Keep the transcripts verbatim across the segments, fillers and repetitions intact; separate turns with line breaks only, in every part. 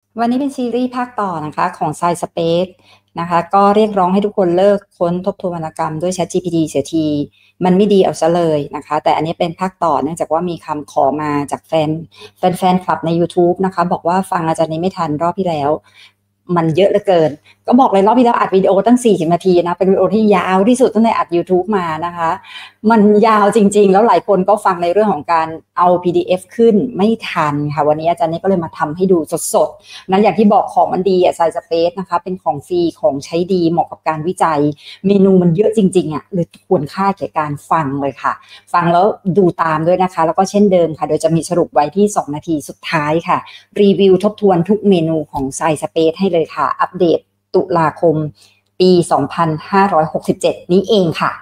วันนี้เป็นซีรีส์ภาคต่อนะคะของ Science Space นะคะก็เรียกร้องให้ทุกคนเลิกค้นทบทวนวรรณกรรมด้วย ChatGPT เสียทีมันไม่ดีเอาซะเลยนะคะแต่อันนี้เป็นภาคต่อเนื่องจากว่ามีคำขอมาจากแฟนแฟนแฟนคลับใน YouTube นะคะบอกว่าฟังอาจารย์นี้ไม่ทันรอบที่แล้วมันเยอะเหลือเกินก็บอกเลยรอบที่แล้วอัดวิดีโอตั้งสี่สิบนาทีนะเป็นวิดีโอที่ยาวที่สุดตั้งแต่อัด YouTube มานะคะมันยาวจริงๆแล้วหลายคนก็ฟังในเรื่องของการเอา พี ดี เอฟ ขึ้นไม่ทันค่ะวันนี้อาจารย์นี้ก็เลยมาทำให้ดูสดๆนั้นอย่างที่บอกของมันดีอะ Science Space นะคะเป็นของฟรีของใช้ดีเหมาะกับการวิจัยเมนูมันเยอะจริงๆอ่ะเลยควรค่าแก่การฟังเลยค่ะฟังแล้วดูตามด้วยนะคะแล้วก็เช่นเดิมค่ะโดยจะมีสรุปไว้ที่สองนาทีสุดท้ายค่ะรีวิวทบทวนทุกเมนูของ Science Space ให้เลยค่ะอัปเดตตุลาคมปีสองพันห้าร้อยหกสิบเจ็ดนี้เองค่ะ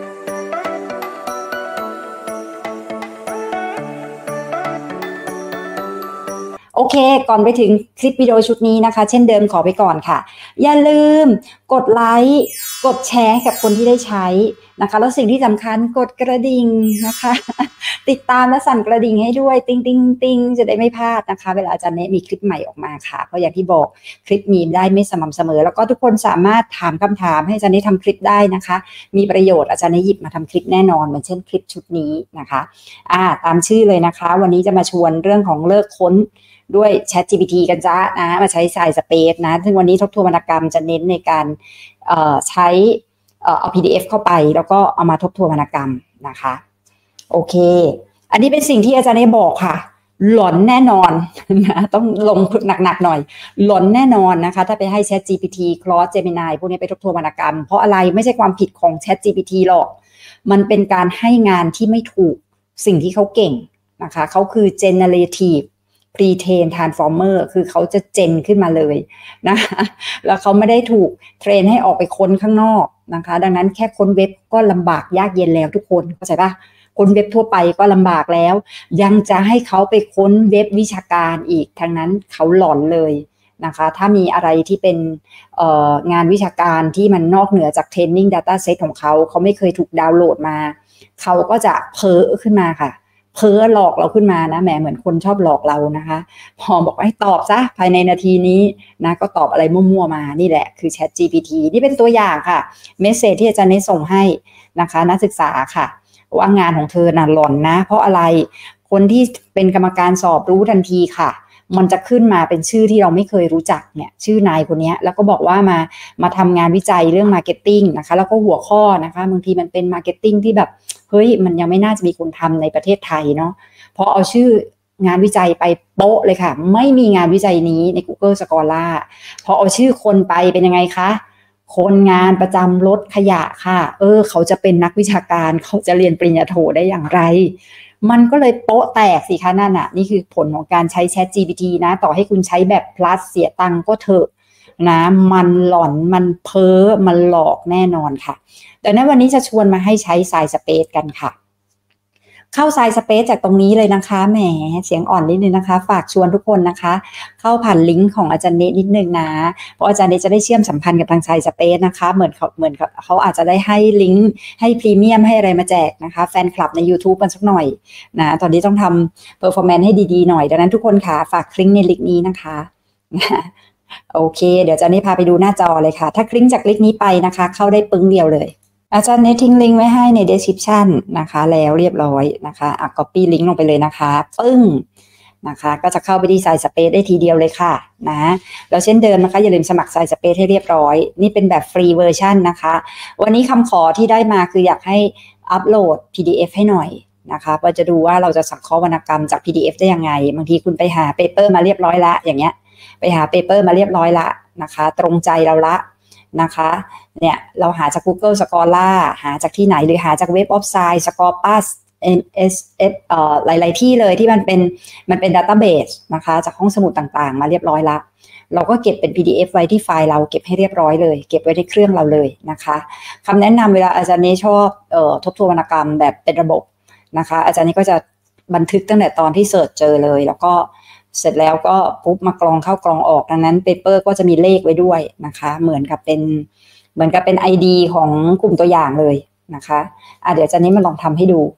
โอเคก่อนไปถึงคลิปวิดีโอชุดนี้นะคะเช่นเดิมขอไปก่อนค่ะอย่าลืมกดไลค์กดแชร์กับคนที่ได้ใช้นะคะแล้วสิ่งที่สำคัญกดกระดิ่งนะคะติดตามและสั่นกระดิ่งให้ด้วยติ๊งติ๊งติ๊งจะได้ไม่พลาดนะคะเวลาอาจารย์เนมีคลิปใหม่ออกมาค่ะเพราะอย่างที่บอกคลิปมีได้ไม่สม่ำเสมอแล้วก็ทุกคนสามารถถามคำถามให้อาจารย์เนทำคลิปได้นะคะมีประโยชน์อาจารย์เนหยิบมาทำคลิปแน่นอนเหมือนเช่นคลิปชุดนี้นะคะอ่าตามชื่อเลยนะคะวันนี้จะมาชวนเรื่องของเลิกค้นด้วย ChatGPT กันจ้านะมาใช้ Science Space นะซึ่งวันนี้ทบทวนวรรณกรรมจะเน้นในการใช้เอา พี ดี เอฟ เข้าไปแล้วก็เอามาทบทวนวรรณกรรมนะคะโอเคอันนี้เป็นสิ่งที่อาจารย์ได้บอกค่ะหลอนแน่นอนนะต้องลงหนักๆหน่อยหลอนแน่นอนนะคะถ้าไปให้ ChatGPT Claude Gemini พวกนี้ไปทบทวนวรรณกรรมเพราะอะไรไม่ใช่ความผิดของ ChatGPT หรอกมันเป็นการให้งานที่ไม่ถูกสิ่งที่เขาเก่งนะคะเขาคือ generative pre-train transformer คือเขาจะเจนขึ้นมาเลยนะคะแล้วเขาไม่ได้ถูกเทรนให้ออกไปค้นข้างนอกนะคะดังนั้นแค่ค้นเว็บก็ลำบากยากเย็นแล้วทุกคนเข้าใจปะค้นเว็บทั่วไปก็ลำบากแล้วยังจะให้เขาไปค้นเว็บวิชาการอีกทั้งนั้นเขาหลอนเลยนะคะถ้ามีอะไรที่เป็นงานวิชาการที่มันนอกเหนือจาก training data set ของเขาเขาไม่เคยถูกดาวน์โหลดมาเขาก็จะเพ้อขึ้นมาค่ะเพ้อหลอกเราขึ้นมานะแหมเหมือนคนชอบหลอกเรานะคะพอบอกให้ตอบซะภายในนาทีนี้นะก็ตอบอะไรมั่วๆมานี่แหละคือ ChatGPT นี่เป็นตัวอย่างค่ะเมสเสจที่อาจารย์เนส่งให้นะคะนักศึกษาค่ะว่างานของเธอน่ะหล่อนนะเพราะอะไรคนที่เป็นกรรมการสอบรู้ทันทีค่ะมันจะขึ้นมาเป็นชื่อที่เราไม่เคยรู้จักเนี่ยชื่อนายคนนี้แล้วก็บอกว่ามามาทำงานวิจัยเรื่องมาร์เก็ตติ้งนะคะแล้วก็หัวข้อนะคะบางทีมันเป็นมาร์เก็ตติ้งที่แบบเฮ้ยมันยังไม่น่าจะมีคนทำในประเทศไทยเนาะพอเอาชื่องานวิจัยไปโป๊ะเลยค่ะไม่มีงานวิจัยนี้ใน Google Scholar พอเอาชื่อคนไปเป็นยังไงคะคนงานประจำรถขยะค่ะเออเขาจะเป็นนักวิชาการเขาจะเรียนปริญญาโทได้อย่างไรมันก็เลยโป๊ะแตกสิคะนั่นน่ะนี่คือผลของการใช้ ChatGPT นะต่อให้คุณใช้แบบ plus เสียตังค์ก็เถอะนะมันหลอนมันเพ้อมันหลอกแน่นอนค่ะดังนั้นวันนี้จะชวนมาให้ใช้ Science Space กันค่ะเข้า Science Space จากตรงนี้เลยนะคะแหมเสียงอ่อนนิดนึงนะคะฝากชวนทุกคนนะคะเข้าผ่านลิงก์ของอาจารย์เนตนิดนึงนะเพราะอาจารย์เนตจะได้เชื่อมสัมพันธ์กับทาง Science Space นะคะเหมือนเขาเหมือนเขาอาจจะได้ให้ลิงก์ให้พรีเมียมให้อะไรมาแจกนะคะแฟนคลับใน YouTube กันสักหน่อยนะตอนนี้ต้องทำ performance ให้ดีๆหน่อยดังนั้นทุกคนค่ะฝากคลิกในลิงก์นี้นะคะโอเคเดี๋ยวอาจารย์เนตพาไปดูหน้าจอเลยค่ะถ้าคลิกจากลิงก์นี้ไปนะคะเข้าได้ปึ้งเดียวเลยอาจารย์เนตทิ้งลิงก์ไว้ให้ใน description นะคะแล้วเรียบร้อยนะคะอ่ะ copy ลิงก์ลงไปเลยนะคะปึ้งนะคะก็จะเข้าไปที่ Science Space ได้ทีเดียวเลยค่ะนะแล้วเช่นเดิมนะคะอย่าลืมสมัคร Science Space ให้เรียบร้อยนี่เป็นแบบฟรีเวอร์ชันนะคะวันนี้คำขอที่ได้มาคืออยากให้อัปโหลด พี ดี เอฟ ให้หน่อยนะคะเพื่อจะดูว่าเราจะสังเคราะห์วรรณกรรมจาก พี ดี เอฟ ได้ยังไงบางทีคุณไปหาเปเปอร์มาเรียบร้อยละอย่างเงี้ยไปหาเปเปอร์มาเรียบร้อยละนะคะตรงใจเราละนะคะเนี่ยเราหาจาก Google Scholar หาจากที่ไหนหรือหาจาก Web of Science Scopus เอ็ม เอส เอฟ เอ่อหลายๆที่เลยที่มันเป็นมันเป็น database นะคะจากห้องสมุดต่างๆมาเรียบร้อยละเราก็เก็บเป็น พี ดี เอฟ ไว้ที่ไฟล์เราเก็บให้เรียบร้อยเลยเก็บไว้ในเครื่องเราเลยนะคะคำแนะนำเวลาอาจารย์นี้ชอบเอ่อทบทวนวรรณกรรมแบบเป็นระบบนะคะอาจารย์นี้ก็จะบันทึกตั้งแต่ตอนที่เสิร์ชเจอเลยแล้วก็เสร็จแล้วก็ปุ๊บมากรองเข้ากรองออกดังนั้นเปเปอร์ก็จะมีเลขไว้ด้วยนะคะเหมือนกับเป็นเหมือนกับเป็น ไอ ดี ของกลุ่มตัวอย่างเลยนะคะอ่ะเดี๋ยวอาจารย์นี้มาลองทำให้ดู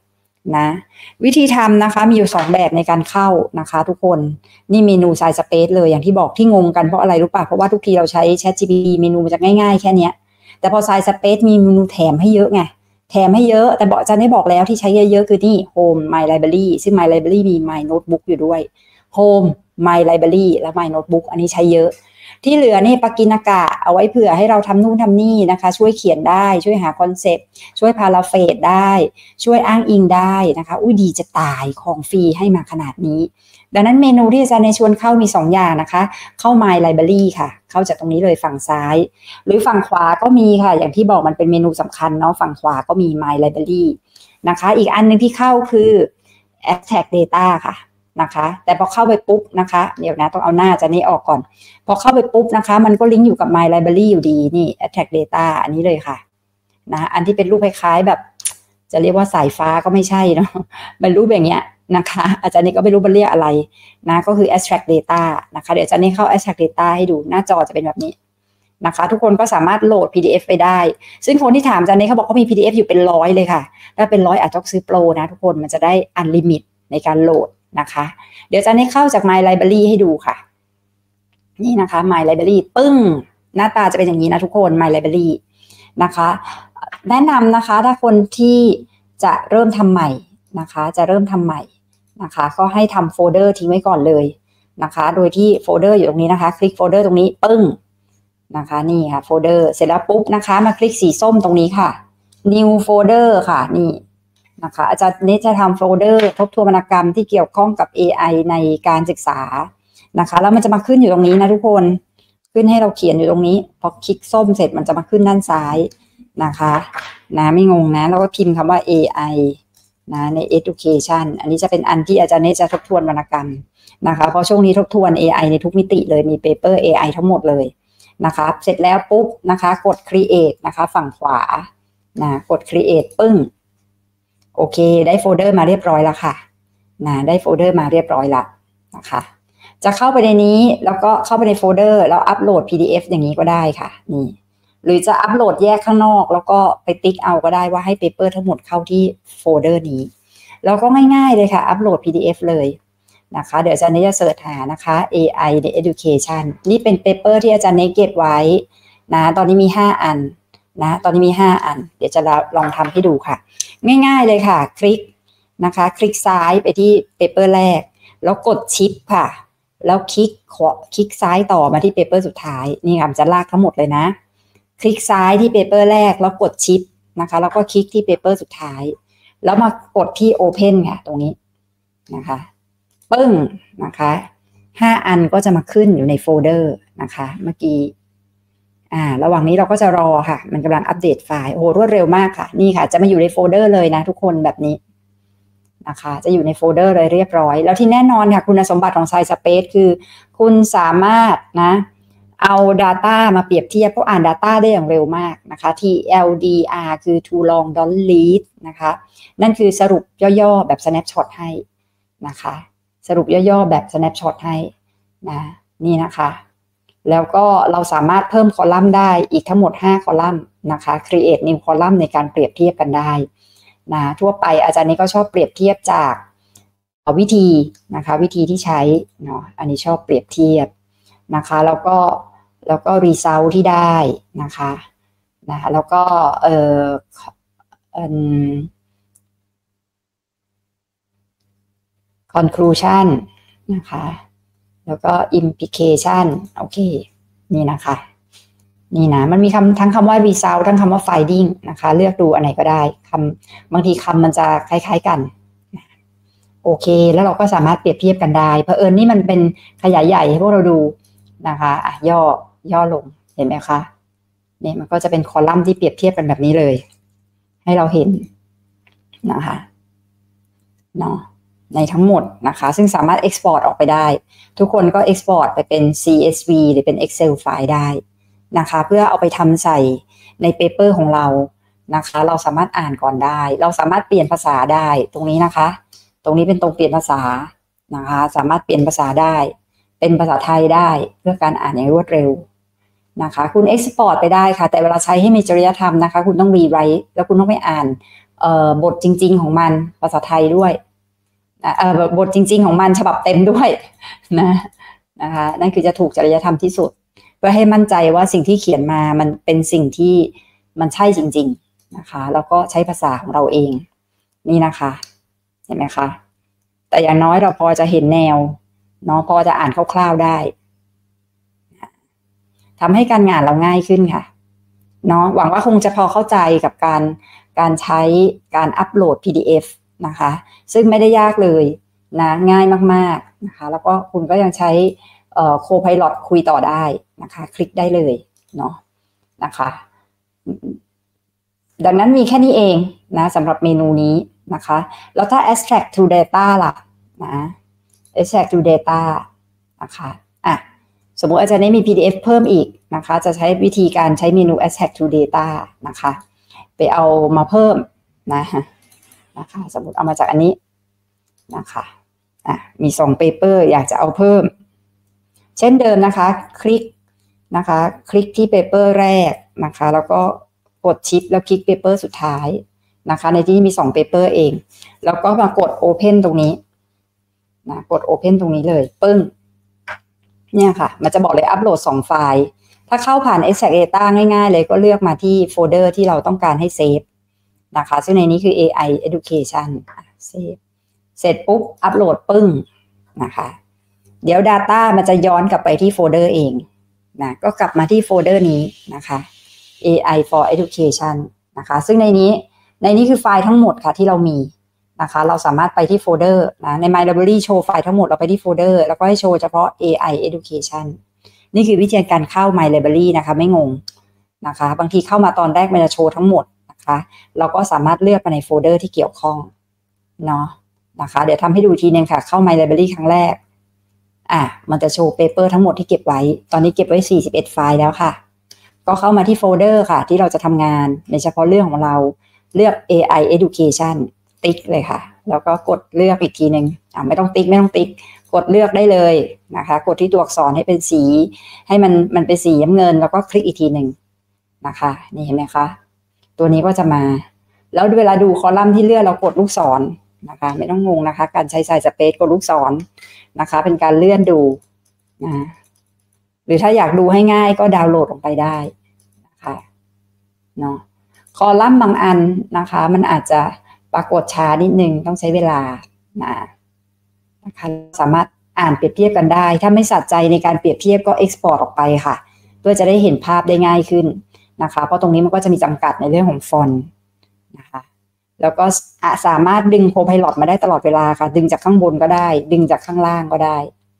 นะวิธีทำนะคะมีอยู่สองแบบในการเข้านะคะทุกคนนี่เมนูไซส์สเปซเลยอย่างที่บอกที่งงกันเพราะอะไรรู้ป่ะเพราะว่าทุกทีเราใช้ แชท จี พี ที เมนูมันจะง่ายๆแค่เนี้ยแต่พอไซส์สเปซมีเมนูแถมให้เยอะไงแถมให้เยอะแต่บอกอาจารย์ได้บอกแล้วที่ใช้เยอะๆคือนี่ Home My Library ซึ่ง My Library มี My Notebook อยู่ด้วย Home My Library และ My Notebook อันนี้ใช้เยอะที่เหลือนี่ปากินากะเอาไว้เผื่อให้เราทำนู่นทำนี่นะคะช่วยเขียนได้ช่วยหาคอนเซปต์ช่วยพาราเฟซได้ช่วยอ้างอิงได้นะคะอุ้ยดีจะตายของฟรีให้มาขนาดนี้ดังนั้นเมนูที่อาจารย์ในชวนเข้ามีสองอย่างนะคะเข้า My Library ค่ะเข้าจากตรงนี้เลยฝั่งซ้ายหรือฝั่งขวาก็มีค่ะอย่างที่บอกมันเป็นเมนูสำคัญเนาะฝั่งขวาก็มี My Library นะคะอีกอันนึงที่เข้าคือ Abstract Data ค่ะนะคะแต่พอเข้าไปปุ๊บนะคะเดี๋ยวนะต้องเอาหน้าจะนี้ออกก่อนพอเข้าไปปุ๊บนะคะมันก็ลิงก์อยู่กับ My Library อยู่ดีนี่ Abstract Data อันนี้เลยค่ะนะอันที่เป็นรูปคล้ายๆแบบจะเรียกว่าสายฟ้าก็ไม่ใช่เนาะเป็นรูปอย่างเงี้ยนะคะอาจารย์นี่ก็ไม่รู้มันเรียกอะไรนะก็คือ Abstract Data นะคะเดี๋ยวอาจารย์นี่เข้า Abstract Data ให้ดูหน้าจอจะเป็นแบบนี้นะคะทุกคนก็สามารถโหลด พี ดี เอฟ ไปได้ซึ่งคนที่ถามอาจารย์นี่เขาบอกเขามี พี ดี เอฟ อยู่เป็นร้อยเลยค่ะถ้าเป็นร้อยอาจจะต้องซื้อโปรนะทุกคนมันจะได้ Unlimit ในการโหลดนะคะเดี๋ยวอาจารย์นี่เข้าจาก My Library ให้ดูค่ะนี่นะคะ My Library ปึ้งหน้าตาจะเป็นอย่างนี้นะทุกคน My Library นะคะแนะนำนะคะถ้าคนที่จะเริ่มทำใหม่นะคะจะเริ่มทำใหม่นะคะก็ให้ทำโฟลเดอร์ทิ้งไว้ก่อนเลยนะคะโดยที่โฟลเดอร์อยู่ตรงนี้นะคะคลิกโฟลเดอร์ตรงนี้ปึ้งนะคะนี่ค่ะโฟลเดอร์เสร็จแล้วปุ๊บนะคะมาคลิกสีส้มตรงนี้ค่ะ New Folder ค่ะนี่นะคะอาจารย์เนจะทำโฟลเดอร์ทบทวนวรรณกรรมที่เกี่ยวข้องกับ เอ ไอ ในการศึกษานะคะแล้วมันจะมาขึ้นอยู่ตรงนี้นะทุกคนขึ้นให้เราเขียนอยู่ตรงนี้พอคลิกส้มเสร็จมันจะมาขึ้นด้านซ้ายนะคะนะไม่งงนะแล้วก็พิมพ์คำว่า เอ ไอ นะใน education อันนี้จะเป็นอันที่อาจารย์เนจะทบทวนวรรณกรรมนะคะเพราะช่วงนี้ทบทวน เอ ไอ ในทุกมิติเลยมีเปเปอร์ เอ ไอ ทั้งหมดเลยนะคะเสร็จแล้วปุ๊บนะคะกด create นะคะฝั่งขวานะกด create ปึ้งโอเคได้โฟลเดอร์มาเรียบร้อยแล้วค่ะนะได้โฟลเดอร์มาเรียบร้อยแล้วนะคะจะเข้าไปในนี้แล้วก็เข้าไปในโฟลเดอร์แล้วอัปโหลด พี ดี เอฟ อย่างนี้ก็ได้ค่ะนี่หรือจะอัปโหลดแยกข้างนอกแล้วก็ไปติ๊กเอาก็ได้ว่าให้เปเปอร์ทั้งหมดเข้าที่โฟลเดอร์นี้แล้วก็ง่ายๆเลยค่ะอัปโหลด พี ดี เอฟ เลยนะคะเดี๋ยวอาจารย์เนจะเสิร์ชหานะคะ เอ ไอ ใน education นี่เป็นเปเปอร์ที่อาจารย์เนเก็บไว้นะตอนนี้มีห้าอันนะตอนนี้มีห้าอันเดี๋ยวจะลองทำให้ดูค่ะง่ายๆเลยค่ะคลิกนะคะคลิกซ้ายไปที่เปเปอร์แรกแล้วกดชิปค่ะแล้วคลิกขวาคลิกซ้ายต่อมาที่เปเปอร์สุดท้ายนี่ค่ะจะลากทั้งหมดเลยนะคลิกซ้ายที่เปเปอร์แรกแล้วกดชิปนะคะแล้วก็คลิกที่เปเปอร์สุดท้ายแล้วมากดที่ Open ค่ะตรงนี้นะคะปึ้งนะคะห้าอันก็จะมาขึ้นอยู่ในโฟลเดอร์นะคะเมื่อกี้อ่าระหว่างนี้เราก็จะรอค่ะมันกำลังอัปเดตไฟล์โอ้โหรวดเร็วมากค่ะนี่ค่ะจะมาอยู่ในโฟลเดอร์เลยนะทุกคนแบบนี้นะคะจะอยู่ในโฟลเดอร์เลยเรียบร้อยแล้วที่แน่นอนค่ะคุณสมบัติของ SciSpace คือคุณสามารถนะเอา Data มาเปรียบเทียบเพราะอ่าน Data ได้อย่างเร็วมากนะคะ ที แอล ดี อาร์ คือ too long don't read นะคะนั่นคือสรุปย่อๆแบบ snapshot ให้นะคะสรุปย่อๆแบบ snapshot ให้นะนี่นะคะแล้วก็เราสามารถเพิ่มคอลัมน์ได้อีกทั้งหมดห้าคอลัมน์นะคะ create new column ในการเปรียบเทียบกันได้นะทั่วไปอาจารย์นี้ก็ชอบเปรียบเทียบจากวิธีนะคะวิธีที่ใช้เนาะอันนี้ชอบเปรียบเทียบนะคะแล้วก็แล้วก็ result ที่ได้นะคะนะคะแล้วก็เอ่อเอ่อ conclusion นะคะแล้วก็ implication โอเคนี่นะคะนี่นะมันมีคำทั้งคำว่า result ทั้งคำว่า finding นะคะเลือกดูอันไหนก็ได้คำบางทีคำมันจะคล้ายๆกันโอเคแล้วเราก็สามารถเปรียบเทียบกันได้เพราะเอิญนี่มันเป็นขยายใหญ่ให้พวกเราดูนะคะอ่ะย่อย่อลงเห็นไหมคะเนี่ยมันก็จะเป็นคอลัมน์ที่เปรียบเทียบกันแบบนี้เลยให้เราเห็นนะคะเนาะในทั้งหมดนะคะซึ่งสามารถ export ออกไปได้ทุกคนก็ export ไปเป็น ซี เอส วี หรือเป็น Excel ไฟล์ได้นะคะเพื่อเอาไปทำใส่ในเปเปอร์ของเรานะคะเราสามารถอ่านก่อนได้เราสามารถเปลี่ยนภาษาได้ตรงนี้นะคะตรงนี้เป็นตรงเปลี่ยนภาษานะคะสามารถเปลี่ยนภาษาได้เป็นภาษาไทยได้เพื่อการอ่านอย่างรวดเร็วนะคะคุณ export ไปได้ค่ะแต่เวลาใช้ให้มีจริยธรรมนะคะคุณต้อง rewrite แล้วคุณต้องไปอ่านเอ่อบทจริงๆของมันภาษาไทยด้วยนะเอ่อบทจริงๆของมันฉบับเต็มด้วยนะนะคะนั่นคือจะถูกจริยธรรมที่สุดเพื่อให้มั่นใจว่าสิ่งที่เขียนมามันเป็นสิ่งที่มันใช่จริงๆนะคะแล้วก็ใช้ภาษาของเราเองนี่นะคะเห็นไหมคะแต่อย่างน้อยเราพอจะเห็นแนวเนาะพอจะอ่านคร่าวๆได้ทำให้การงานเราง่ายขึ้นค่ะเนาะหวังว่าคงจะพอเข้าใจกับการการใช้การอัปโหลด พี ดี เอฟ นะคะซึ่งไม่ได้ยากเลยนะง่ายมากๆนะคะแล้วก็คุณก็ยังใช้เอ่อ Copilot คุยต่อได้นะคะคลิกได้เลยเนาะนะคะดังนั้นมีแค่นี้เองนะสำหรับเมนูนี้นะคะแล้วถ้า extract to data ล่ะนะ extract to data นะคะอ่ะสมมุติอาจารย์ได้มี พี ดี เอฟ เพิ่มอีกนะคะจะใช้วิธีการใช้เมนู extract to data นะคะไปเอามาเพิ่มนะนะคะสมมุติเอามาจากอันนี้นะคะอ่ะมีสอง paper อยากจะเอาเพิ่มเช่นเดิมนะคะคลิกนะคะคลิกที่ paper แรกนะคะแล้วก็กดชิปแล้วคลิก paper สุดท้ายนะคะในที่นี้มีสอง paper เองแล้วก็มากด open ตรงนี้นะกด open ตรงนี้เลยปึ้งเนี่ยค่ะมันจะบอกเลยอัปโหลดสองไฟล์ถ้าเข้าผ่าน extract data ง่ายๆเลยก็เลือกมาที่โฟลเดอร์ที่เราต้องการให้เซฟนะคะซึ่งในนี้คือ เอ ไอ Education เซฟเสร็จปุ๊บอัปโหลดปึ้งนะคะเดี๋ยว Data มันจะย้อนกลับไปที่โฟลเดอร์เองนะก็กลับมาที่โฟลเดอร์นี้นะคะ เอ ไอ for Education นะคะซึ่งในนี้ในนี้คือไฟล์ทั้งหมดค่ะที่เรามีนะคะเราสามารถไปที่โฟลเดอร์นะใน My Library โชว์ไฟล์ทั้งหมดเราไปที่โฟลเดอร์แล้วก็ให้โชว์เฉพาะ เอ ไอ Education นี่คือวิธีการเข้า My Library นะคะไม่งงนะคะบางทีเข้ามาตอนแรกมันจะโชว์ทั้งหมดนะคะเราก็สามารถเลือกไปในโฟลเดอร์ที่เกี่ยวข้องเนาะนะคะเดี๋ยวทำให้ดูทีนึงค่ะเข้า My Library ครั้งแรกอ่ะมันจะโชว์เปเปอร์ทั้งหมดที่เก็บไว้ตอนนี้เก็บไว้สี่สิบเอ็ดไฟล์แล้วค่ะก็เข้ามาที่โฟลเดอร์ค่ะที่เราจะทำงานในเฉพาะเรื่องของเราเลือก เอ ไอ Education ติ๊กเลยค่ะแล้วก็กดเลือกอีกทีนึงอ่ะไม่ต้องติ๊กไม่ต้องติ๊กกดเลือกได้เลยนะคะกดที่ตัวอักษรให้เป็นสีให้มันมันเป็นสีน้ำเงินแล้วก็คลิกอีกทีนึงนะคะนี่เห็นไหมคะตัวนี้ก็จะมาแล้วเวลาดูคอลัมน์ที่เลือกเรากดลูกศรนะคะไม่ต้องงงนะคะการใช้ไซส์สเปซกดลูกศรนะคะเป็นการเลื่อนดูนะหรือถ้าอยากดูให้ง่ายก็ดาวน์โหลดลงไปได้นะคะเนาะคอลัมน์บางอันนะคะมันอาจจะปรากฏช้านิดนึงต้องใช้เวลานะนะคะสามารถอ่านเปรียบเทียบกันได้ถ้าไม่สัดใจในการเปรียบเทียบก็เอ็กซ์พอร์ตออกไปค่ะเพื่อจะได้เห็นภาพได้ง่ายขึ้นนะคะเพราะตรงนี้มันก็จะมีจำกัดในเรื่องของฟอนต์นะคะแล้วก็สามารถดึง Copilot มาได้ตลอดเวลาค่ะดึงจากข้างบนก็ได้ดึงจากข้างล่างก็ได้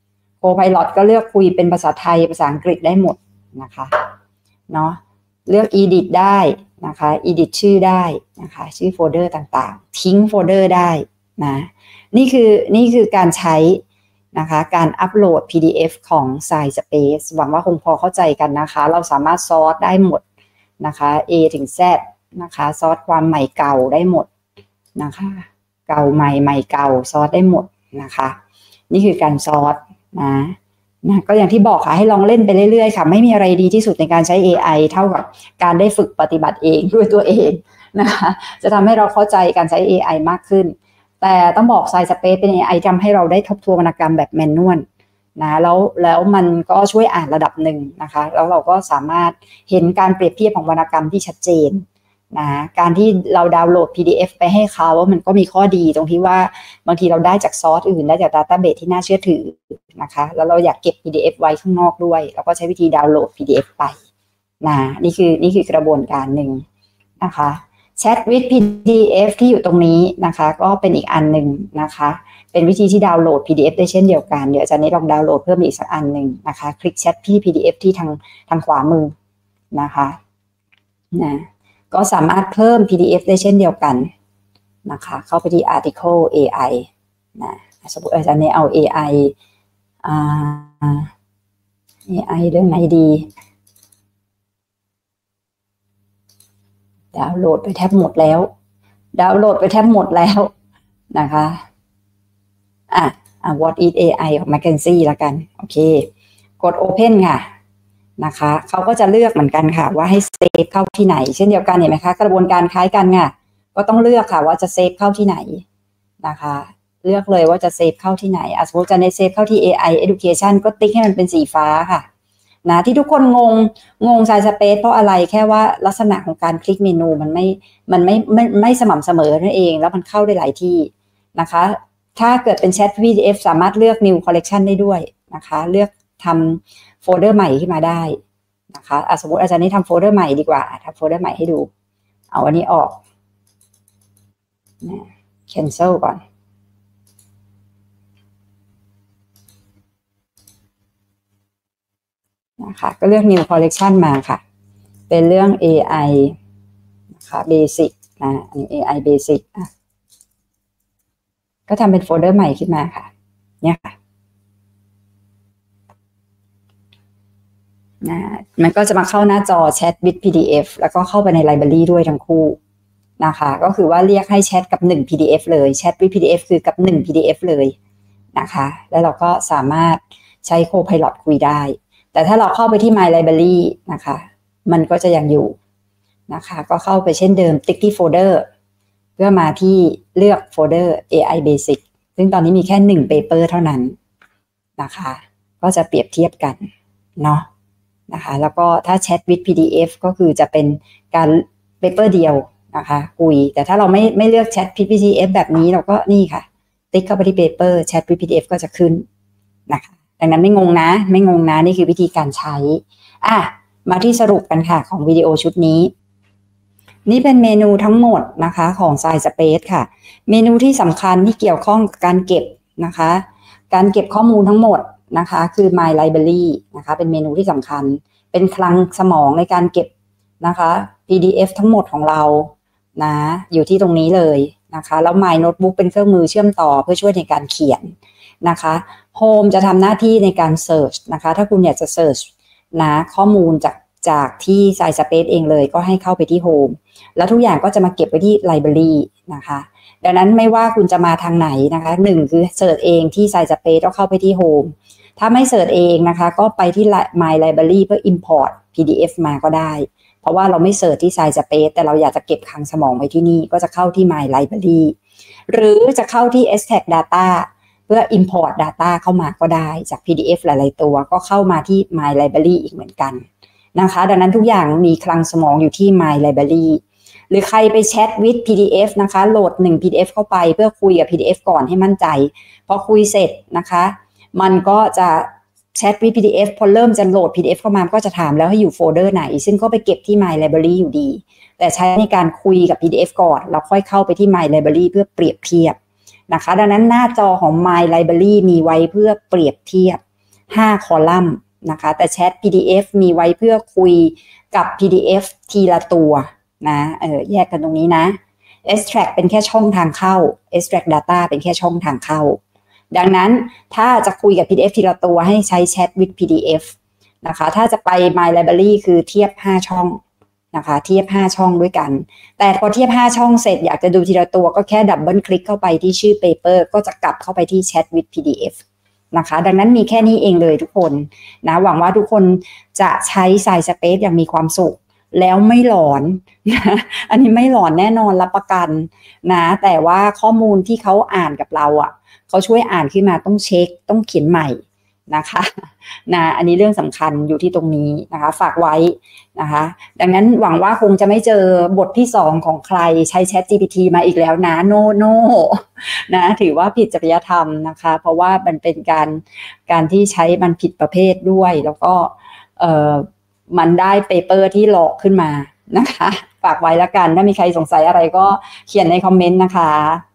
Copilot ก็เลือกคุยเป็นภาษาไทยภาษาอังกฤษได้หมดนะคะเนาะเลือก edit ได้นะคะ edit ชื่อได้นะคะชื่อโฟลเดอร์ต่างๆทิ้งโฟลเดอร์ได้นะนี่คือนี่คือการใช้นะคะการอัปโหลด พี ดี เอฟ ของ SciSpace หวังว่าคงพอเข้าใจกันนะคะเราสามารถซอร์ตได้หมดนะคะ A ถึง Z นะคะซอร์ตความใหม่เก่าได้หมดนะคะเก่าใหม่ใหม่เก่าซอร์ตได้หมดนะคะนี่คือการซอร์ตนะนะก็อย่างที่บอกค่ะให้ลองเล่นไปเรื่อยๆค่ะไม่มีอะไรดีที่สุดในการใช้ เอ ไอ เท่ากับการได้ฝึกปฏิบัติเองด้วยตัวเองนะคะจะทำให้เราเข้าใจการใช้ เอ ไอ มากขึ้นแต่ต้องบอก SciSpace เป็น เอ ไอ ทำให้เราได้ทบทวนวรรณกรรมแบบแมนนวลนะแล้วแล้วมันก็ช่วยอ่านระดับหนึ่งนะคะแล้วเราก็สามารถเห็นการเปรียบเทียบของวรรณกรรมที่ชัดเจนนะการที่เราดาวน์โหลด พี ดี เอฟ ไปให้เขาว่ามันก็มีข้อดีตรงที่ว่าบางทีเราได้จากซอสอื่นได้จาก Database ที่น่าเชื่อถือนะคะแล้วเราอยากเก็บ พี ดี เอฟ ไว้ข้างนอกด้วยเราก็ใช้วิธีดาวน์โหลด พี ดี เอฟ ไปนะนี่คือนี่คือกระบวนการหนึ่งนะคะแชท with พี ดี เอฟ ที่อยู่ตรงนี้นะคะก็เป็นอีกอันหนึ่งนะคะเป็นวิธีที่ดาวน์โหลด พี ดี เอฟ ได้เช่นเดียวกันเดี๋ยวอาจารย์นี้ลองดาวน์โหลดเพิ่มอีกสักอันหนึ่งนะคะคลิกแชทที่ พี ดี เอฟ ที่ทางทางขวามือนะคะนะก็สามารถเพิ่ม พี ดี เอฟ ได้เช่นเดียวกันนะคะเข้าไปที่ article เอ ไอ นะสมมติอาจารย์นี้เอา เอ ไอ อ่า เอ ไอ เรื่องไหนดีดาวน์โหลดไปแทบหมดแล้วดาวน์โหลดไปแทบหมดแล้วนะคะอ่ะอ่ะ what is เอ ไอ ของ McKinsey ละกันโอเคกด open ค่ะนะคะเขาก็จะเลือกเหมือนกันค่ะว่าให้เซฟเข้าที่ไหนเช่นเดียวกันเห็นไหมคะกระบวนการคล้ายกันค่ะก็ต้องเลือกค่ะว่าจะเซฟเข้าที่ไหนนะคะเลือกเลยว่าจะเซฟเข้าที่ไหนสมมติจะในเซฟเข้าที่ เอ ไอ Education ก็ติ๊กให้มันเป็นสีฟ้าค่ะนะที่ทุกคนงงงง Scilespace เพราะอะไรแค่ว่าลักษณะของการคลิกเมนูมันไม่มันไม่ไม่ไม่สม่ำเสมอนั่นเองแล้วมันเข้าได้หลายที่นะคะถ้าเกิดเป็นแชท พี ดี เอฟ สามารถเลือก New Collection ได้ด้วยนะคะเลือกทำโฟลเดอร์ใหม่ขึ้นมาได้นะคะสมมติอาจารย์นี่ทำโฟลเดอร์ใหม่ดีกว่าทำโฟลเดอร์ใหม่ให้ดูเอาอันนี้ออกนะ cancel ก่อนนะคะก็เลือก New Collection มาค่ะเป็นเรื่อง เอ ไอ นะคะ Basic นะอันนี้ เอ ไอ Basic อ่ะก็ทำเป็นโฟลเดอร์ใหม่ขึ้นมาค่ะเนี่ยค่ะนะมันก็จะมาเข้าหน้าจอแชท with พี ดี เอฟ แล้วก็เข้าไปใน Library ด้วยทั้งคู่นะคะก็คือว่าเรียกให้แชทกับหนึ่ง พี ดี เอฟ เลยแชท with พี ดี เอฟ คือกับหนึ่ง พี ดี เอฟ เลยนะคะแล้วเราก็สามารถใช้ Copilot คุยได้แต่ถ้าเราเข้าไปที่ My Library นะคะมันก็จะยังอยู่นะคะก็เข้าไปเช่นเดิมติ๊กที่โฟลเดอร์เพื่อมาที่เลือกโฟลเดอร์ เอ ไอ Basic ซึ่งตอนนี้มีแค่หนึ่ง paper เท่านั้นนะคะก็จะเปรียบเทียบกันเนาะนะคะแล้วก็ถ้า Chat with พี ดี เอฟ ก็คือจะเป็นการ paper เดียวนะคะคุยแต่ถ้าเราไม่ไม่เลือก Chat with พี ดี เอฟ แบบนี้เราก็นี่ค่ะติ๊กเข้าไปที่ paper Chat with พี ดี เอฟ ก็จะขึ้นนะคะดังนั้นไม่งงนะไม่งงนะนี่คือวิธีการใช้อ่ะมาที่สรุปกันค่ะของวิดีโอชุดนี้นี่เป็นเมนูทั้งหมดนะคะของ Scilespace ค่ะเมนูที่สำคัญที่เกี่ยวข้องกับการเก็บนะคะการเก็บข้อมูลทั้งหมดนะคะคือ My Library นะคะเป็นเมนูที่สำคัญเป็นคลังสมองในการเก็บนะคะ พี ดี เอฟ ทั้งหมดของเรานะอยู่ที่ตรงนี้เลยนะคะแล้ว My Notebook เป็นเครื่องมือเชื่อมต่อเพื่อช่วยในการเขียนนะคะ Home จะทำหน้าที่ในการ Search นะคะถ้าคุณอยากจะ Search นะข้อมูลจากจากที่ Scilespace เองเลยก็ให้เข้าไปที่ Home แล้วทุกอย่างก็จะมาเก็บไว้ที่ Library นะคะดังนั้นไม่ว่าคุณจะมาทางไหนนะคะหนึ่งคือเสิร์ชเองที่ Scilespace แล้วเข้าไปที่ Home ถ้าไม่เสิร์ชเองนะคะก็ไปที่ My Library เพื่อ Import พี ดี เอฟ มาก็ได้เพราะว่าเราไม่เสิร์ชที่ Scilespace แต่เราอยากจะเก็บคลังสมองไว้ที่นี่ก็จะเข้าที่ My Library หรือจะเข้าที่ Extract Data เพื่อ Import Data เข้ามาก็ได้จาก พี ดี เอฟ หลายๆตัวก็เข้ามาที่ My Library อีกเหมือนกันนะคะดังนั้นทุกอย่างมีคลังสมองอยู่ที่ My Library หรือใครไปแชท with พี ดี เอฟ นะคะโหลดหนึ่ง พี ดี เอฟ เข้าไปเพื่อคุยกับ พี ดี เอฟ ก่อนให้มั่นใจพอคุยเสร็จนะคะมันก็จะแชท with พี ดี เอฟ พอเริ่มจะโหลด พี ดี เอฟ เข้ามาก็จะถามแล้วให้อยู่โฟลเดอร์ไหนซึ่งก็ไปเก็บที่ My Library อยู่ดีแต่ใช้ในการคุยกับ พี ดี เอฟ ก่อนแล้วค่อยเข้าไปที่ My Library เพื่อเปรียบเทียบนะคะดังนั้นหน้าจอของ My Library มีไว้เพื่อเปรียบเทียบห้าคอลัมน์นะคะแต่แชท พี ดี เอฟ มีไว้เพื่อคุยกับ พี ดี เอฟ ทีละตัวนะเออแยกกันตรงนี้นะ extract เป็นแค่ช่องทางเข้า extract data เป็นแค่ช่องทางเข้าดังนั้นถ้าจะคุยกับ พี ดี เอฟ ทีละตัวให้ใช้ chat with พี ดี เอฟ นะคะถ้าจะไป My Library คือเทียบห้าช่องนะคะเทียบห้าช่องด้วยกันแต่พอเทียบห้าช่องเสร็จอยากจะดูทีละตัวก็แค่ดับเบิลคลิกเข้าไปที่ชื่อ paper ก็จะกลับเข้าไปที่ chat with พี ดี เอฟ นะคะดังนั้นมีแค่นี้เองเลยทุกคนนะหวังว่าทุกคนจะใช้ Scilespace อย่างมีความสุขแล้วไม่หลอนนะอันนี้ไม่หลอนแน่นอนรับประกันนะแต่ว่าข้อมูลที่เขาอ่านกับเราอ่ะเขาช่วยอ่านขึ้นมาต้องเช็คต้องเขียนใหม่นะคะนะอันนี้เรื่องสำคัญอยู่ที่ตรงนี้นะคะฝากไว้นะคะดังนั้นหวังว่าคงจะไม่เจอบทที่สองของใครใช้ Chat จี พี ที มาอีกแล้วนะโนโนนะถือว่าผิดจริยธรรมนะคะเพราะว่ามันเป็นการการที่ใช้มันผิดประเภทด้วยแล้วก็เอ่อมันได้เปเปอร์ที่หลอกขึ้นมานะคะฝากไว้แล้วกันถ้ามีใครสงสัยอะไรก็เขียนในคอมเมนต์นะคะ